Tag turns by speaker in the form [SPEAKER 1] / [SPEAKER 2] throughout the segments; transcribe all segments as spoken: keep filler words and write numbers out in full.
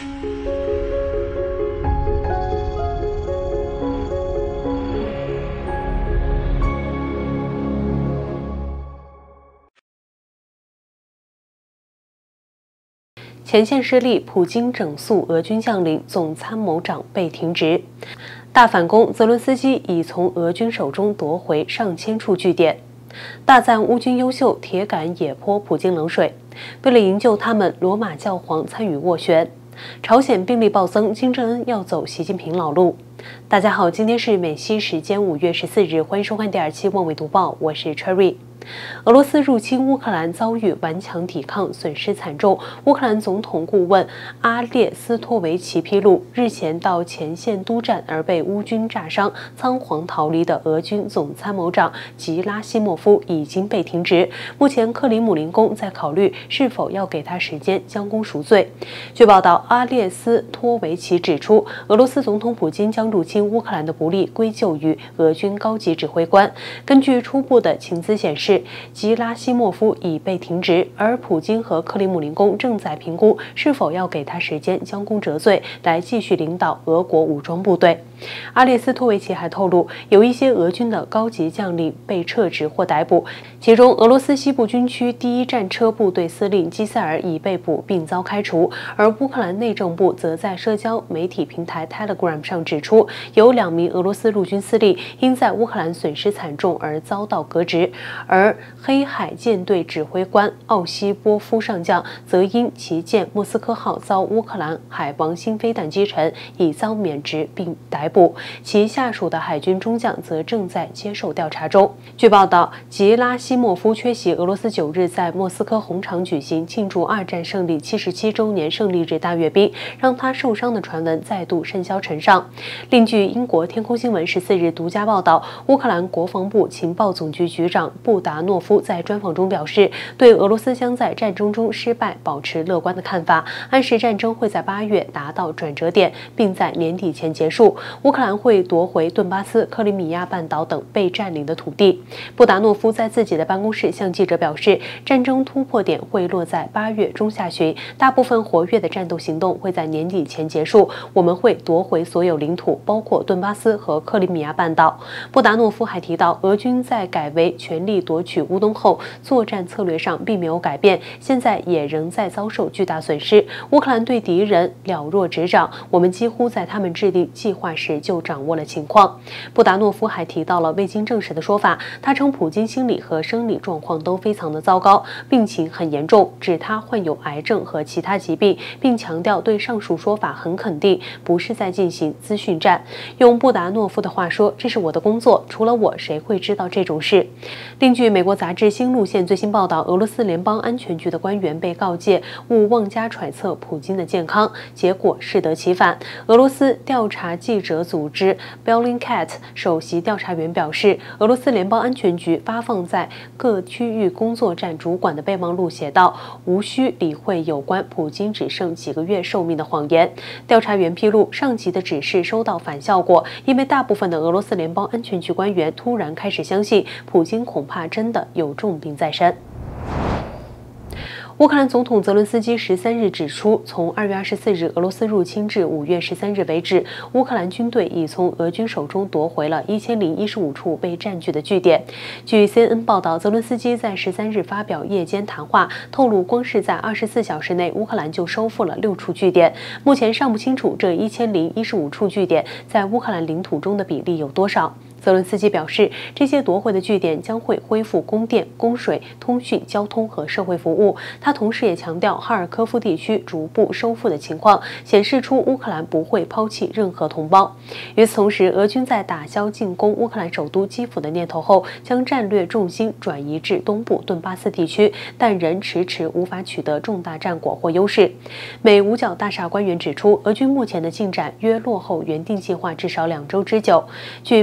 [SPEAKER 1] 前线失利，普京整肃俄军将领，总参谋长被停职。大反攻，泽伦斯基已从俄军手中夺回上千处据点。大赞乌军优秀，铁杆也泼普京冷水。为了营救他们，罗马教皇参与斡旋。朝鲜病例暴增，金正恩要走习近平老路。大家好，今天是美西时间五月十四日，欢迎收看第二期《望纬读报》，我是 Cherry。俄罗斯入侵乌克兰遭遇顽强抵抗，损失惨重。乌克兰总统顾问阿列斯托维奇披露，日前到前线督战而被乌军炸伤、仓皇逃离的俄军总参谋长吉拉西莫夫已经被停职。目前，克里姆林宫在考虑是否要给他时间将功赎罪。据报道，阿列斯托维奇指出，俄罗斯总统普京将入侵乌克兰的不利归咎于俄军高级指挥官。根据初步的情资显示，吉拉西莫夫已被停职，而普京和克里姆林宫正在评估是否要给他时间将功折罪，来继续领导俄国武装部队。阿列斯托维奇还透露，有一些俄军的高级将领被撤职或逮捕，其中俄罗斯西部军区第一战车部队司令基塞尔已被捕并遭开除，而乌克兰内政部则在社交媒体平台 Telegram 上指出，有两名俄罗斯陆军司令因在乌克兰损失惨重而遭到革职，而黑海舰队指挥官奥西波夫上将则因旗舰莫斯科号遭乌克兰海王星飞弹击沉，已遭免职并逮捕，其下属的海军中将则正在接受调查中。据报道，吉拉西莫夫缺席俄罗斯九日在莫斯科红场举行庆祝二战胜利七十七周年胜利日大阅兵，让他受伤的传闻再度甚嚣尘上。另据英国天空新闻十四日独家报道，乌克兰国防部情报总局局长布达诺夫在专访中表示，对俄罗斯将在战争中失败保持乐观的看法，暗示战争会在八月达到转折点，并在年底前结束。乌克兰会夺回顿巴斯、克里米亚半岛等被占领的土地。布达诺夫在自己的办公室向记者表示，战争突破点会落在八月中下旬，大部分活跃的战斗行动会在年底前结束。我们会夺回所有领土，包括顿巴斯和克里米亚半岛。布达诺夫还提到，俄军在改为全力夺取乌东后，作战策略上并没有改变，现在也仍在遭受巨大损失。乌克兰对敌人了若指掌，我们几乎在他们制定计划时就掌握了情况。布达诺夫还提到了未经证实的说法，他称普京心理和生理状况都非常的糟糕，病情很严重，指他患有癌症和其他疾病，并强调对上述说法很肯定，不是在进行资讯战。用布达诺夫的话说，这是我的工作，除了我谁会知道这种事。另据美国杂志《新路线》最新报道，俄罗斯联邦安全局的官员被告诫勿妄加揣测普京的健康，结果适得其反。俄罗斯调查记者组织 Bellingcat 首席调查员表示，俄罗斯联邦安全局发放在各区域工作站主管的备忘录写道，无需理会有关普京只剩几个月寿命的谎言。调查员披露，上级的指示收到反效果，因为大部分的俄罗斯联邦安全局官员突然开始相信普京恐怕真的有重病在身。乌克兰总统泽伦斯基十三日指出，从二月二十四日俄罗斯入侵至五月十三日为止，乌克兰军队已从俄军手中夺回了一千零一十五处被占据的据点。据 C N N 报道，泽伦斯基在十三日发表夜间谈话，透露光是在二十四小时内，乌克兰就收复了六处据点。目前尚不清楚这一千零一十五处据点在乌克兰领土中的比例有多少。泽伦斯基表示，这些夺回的据点将会恢复供电、供水、通讯、交通和社会服务。他同时也强调，哈尔科夫地区逐步收复的情况显示出乌克兰不会抛弃任何同胞。与此同时，俄军在打消进攻乌克兰首都基辅的念头后，将战略重心转移至东部顿巴斯地区，但仍迟迟无法取得重大战果或优势。美五角大厦官员指出，俄军目前的进展约落后原定计划至少两周之久。据美媒 C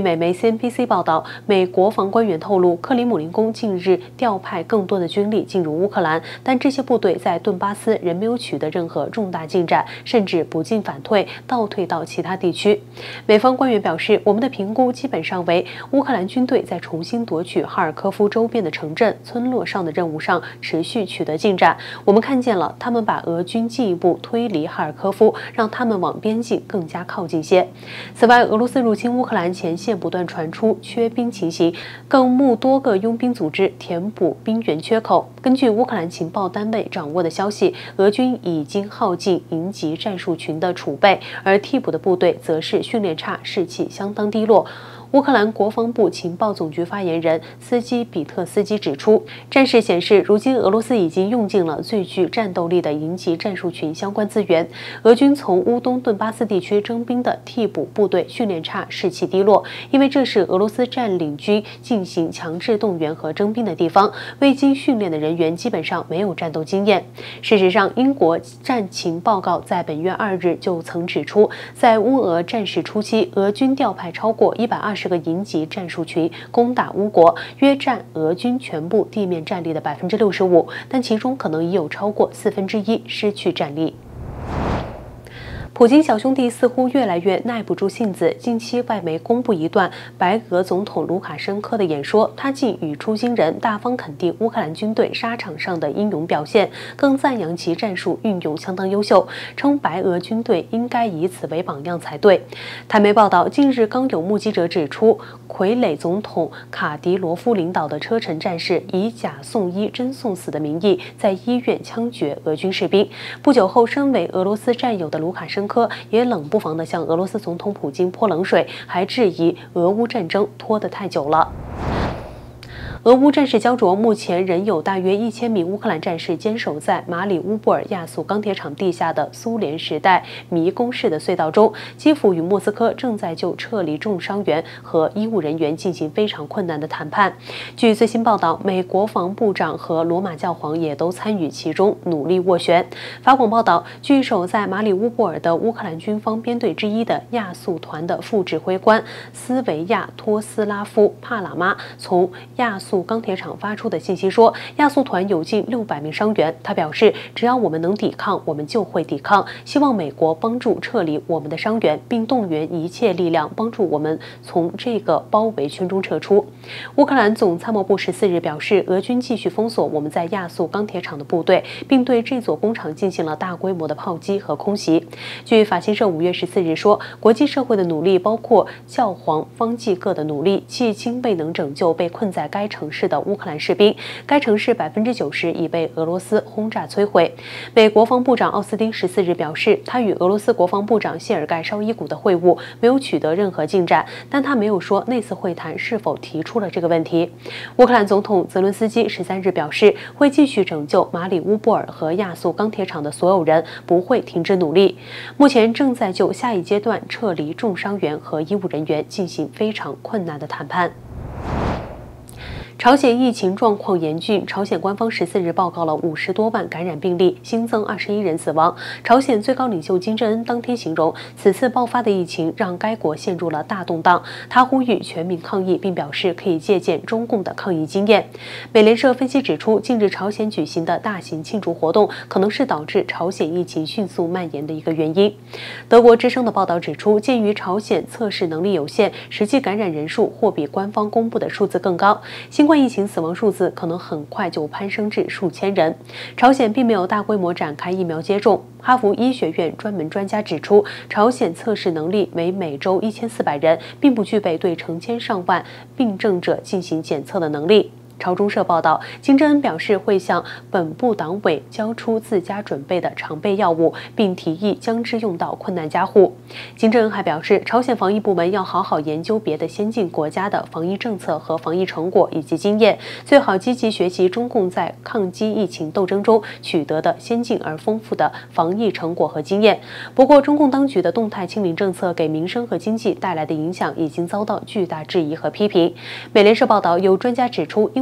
[SPEAKER 1] N B C 报道，美国防官员透露，克里姆林宫近日调派更多的军力进入乌克兰，但这些部队在顿巴斯仍没有取得任何重大进展，甚至不进反退，倒退到其他地区。美方官员表示，我们的评估基本上为乌克兰军队在重新夺取哈尔科夫周边的城镇、村落上的任务上持续取得进展。我们看见了他们把俄军进一步推离哈尔科夫，让他们往边境更加靠近些。此外，俄罗斯入侵乌克兰前线不断传出缺兵情形，更募多个佣兵组织填补兵员缺口。根据乌克兰情报单位掌握的消息，俄军已经耗尽营级战术群的储备，而替补的部队则是训练差，士气相当低落。乌克兰国防部情报总局发言人斯基比特斯基指出，战事显示，如今俄罗斯已经用尽了最具战斗力的营级战术群相关资源。俄军从乌东顿巴斯地区征兵的替补部队训练差，士气低落，因为这是俄罗斯占领军进行强制动员和征兵的地方，未经训练的人员基本上没有战斗经验。事实上，英国战情报告在本月二日就曾指出，在乌俄战事初期，俄军调派超过一百二十个营级战术群攻打乌国，约占俄军全部地面战力的百分之六十五，但其中可能已有超过四分之一失去战力。普京小兄弟似乎越来越耐不住性子。近期，外媒公布一段白俄总统卢卡申科的演说，他既语出惊人，大方肯定乌克兰军队沙场上的英勇表现，更赞扬其战术运用相当优秀，称白俄军队应该以此为榜样才对。台媒报道，近日刚有目击者指出，傀儡总统卡迪罗夫领导的车臣战士以假送医真送死的名义，在医院枪决俄军士兵。不久后，身为俄罗斯战友的卢卡申科也冷不防地向俄罗斯总统普京泼冷水，还质疑俄乌战争拖得太久了。俄乌战事焦灼，目前仍有大约一千名乌克兰战士坚守在马里乌波尔亚速钢铁厂地下的苏联时代迷宫式的隧道中。基辅与莫斯科正在就撤离重伤员和医务人员进行非常困难的谈判。据最新报道，美国防部长和罗马教皇也都参与其中，努力斡旋。法广报道，据守在马里乌波尔的乌克兰军方编队之一的亚速团的副指挥官斯维亚托斯拉夫帕拉马从亚速速钢铁厂发出的信息说，亚速团有近六百名伤员。他表示，只要我们能抵抗，我们就会抵抗。希望美国帮助撤离我们的伤员，并动员一切力量帮助我们从这个包围圈中撤出。乌克兰总参谋部十四日表示，俄军继续封锁我们在亚速钢铁厂的部队，并对这座工厂进行了大规模的炮击和空袭。据法新社五月十四日说，国际社会的努力，包括教皇方济各的努力，迄今未能拯救被困在该城市的乌克兰士兵。该城市百分之九十已被俄罗斯轰炸摧毁。美国防部长奥斯汀十四日表示，他与俄罗斯国防部长谢尔盖绍伊古的会晤没有取得任何进展，但他没有说那次会谈是否提出了这个问题。乌克兰总统泽伦斯基十三日表示，会继续拯救马里乌波尔和亚速钢铁厂的所有人，不会停止努力。目前正在就下一阶段撤离重伤员和医务人员进行非常困难的谈判。朝鲜疫情状况严峻，朝鲜官方十四日报告了五十多万感染病例，新增二十一人死亡。朝鲜最高领袖金正恩当天形容，此次爆发的疫情让该国陷入了大动荡。他呼吁全民抗疫，并表示可以借鉴中共的抗疫经验。美联社分析指出，近日朝鲜举行的大型庆祝活动可能是导致朝鲜疫情迅速蔓延的一个原因。德国之声的报道指出，鉴于朝鲜测试能力有限，实际感染人数或比官方公布的数字更高，新冠疫情死亡数字可能很快就攀升至数千人。朝鲜并没有大规模展开疫苗接种。哈佛医学院专门专家指出，朝鲜测试能力为每周一千四百人，并不具备对成千上万病症者进行检测的能力。朝中社报道，金正恩表示会向本部党委交出自家准备的常备药物，并提议将之用到困难家户。金正恩还表示，朝鲜防疫部门要好好研究别的先进国家的防疫政策和防疫成果以及经验，最好积极学习中共在抗击疫情斗争中取得的先进而丰富的防疫成果和经验。不过，中共当局的动态清零政策给民生和经济带来的影响已经遭到巨大质疑和批评。美联社报道，有专家指出，因为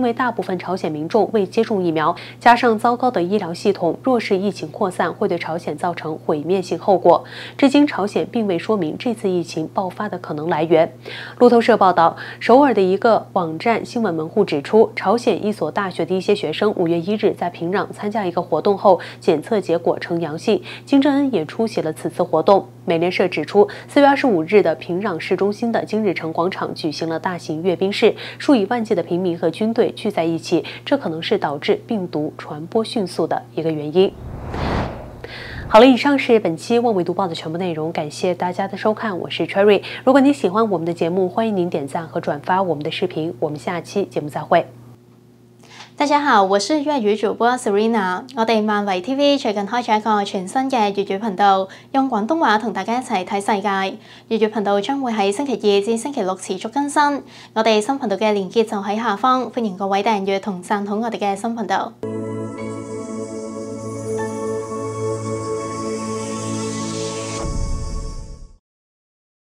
[SPEAKER 1] 为大部分朝鲜民众未接种疫苗，加上糟糕的医疗系统，若是疫情扩散，会对朝鲜造成毁灭性后果。至今，朝鲜并未说明这次疫情爆发的可能来源。路透社报道，首尔的一个网站新闻门户指出，朝鲜一所大学的一些学生五月一日在平壤参加一个活动后，检测结果呈阳性。金正恩也出席了此次活动。美联社指出，四月二十五日的平壤市中心的金日成广场举行了大型阅兵式，数以万计的平民和军队聚在一起，这可能是导致病毒传播迅速的一个原因。好了，以上是本期万维读报的全部内容，感谢大家的收看，我是 Cherry。如果您喜欢我们的节目，欢迎您点赞和转發我們的視頻。我們下期節目再會。
[SPEAKER 2] 大家好，我是粵語主播 Serena。我哋萬維 T V 最近開咗一個全新嘅粵語頻道，用廣東話同大家一齊睇世界。粵語頻道將會喺星期二至星期六持續更新。我哋新頻道嘅連結就喺下方，歡迎各位訂閱同讚好我哋嘅新頻道。